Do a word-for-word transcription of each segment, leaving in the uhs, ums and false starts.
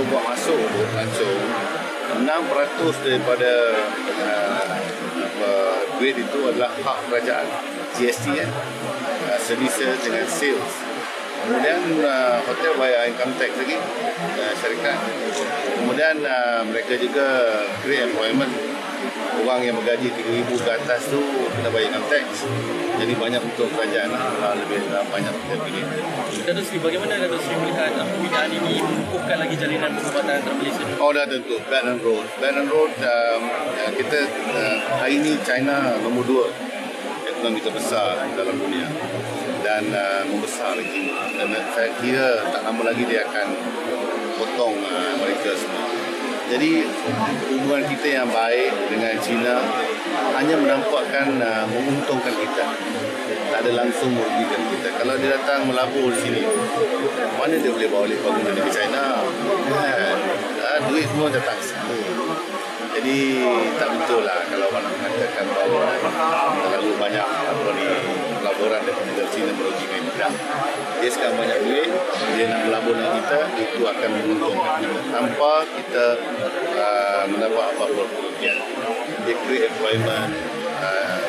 buat masuk langsung enam peratus daripada uh, apa, duit itu adalah hak kerajaan, G S T kan, uh, services dengan sales. Kemudian uh, hotel bayar income tax lagi, uh, syarikat. Kemudian uh, mereka juga create employment. Orang yang bergaji tiga ribu ke atas tu kena bayar income tax. Jadi banyak untuk kerajaan lah, lebih uh, banyak kita pilih. Datuk Seri, bagaimana Datuk Seri melihat pembinaan ini mengukuhkan lagi jalinan perubatan antara Malaysia? Oh, dah tentu. Belt and Road. Belt and Road, um, kita uh, hari ini China nombor dua ekonomi terbesar dalam dunia dan uh, membesar lagi. Dan saya kira tak lama lagi dia akan potong uh, mereka semua. Jadi hubungan kita yang baik dengan China hanya menampakkan uh, menguntungkan kita, tak ada langsung merugikan kita. Kalau dia datang melabur di sini, mana dia boleh bawa balik bangunan di China? Kan? Uh, duit semua datang ke sini. Jadi tak betul lah kalau orang mengatakan bahawa terlalu banyak apa ni pelaburan daripada China merugikan kita. Dia sekarang banyak duit, dia nak melabur dengan kita, itu akan menguntungkan kita tanpa kita uh, mendapat apa-apa kerugian. Dia create employment, uh,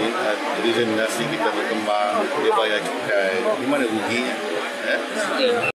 uh, industri kita berkembang, dia bayar cukai, di mana ruginya? Eh?